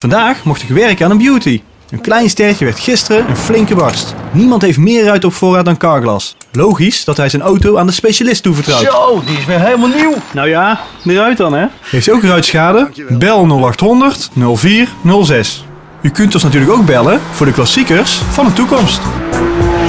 Vandaag mocht ik werken aan een beauty. Een klein sterretje werd gisteren een flinke barst. Niemand heeft meer ruit op voorraad dan Carglass. Logisch dat hij zijn auto aan de specialist toevertrouwt. Zo, die is weer helemaal nieuw. Nou ja, de ruit dan hè. Heeft u ook ruitschade? Bel 0800 0406. U kunt ons natuurlijk ook bellen voor de klassiekers van de toekomst.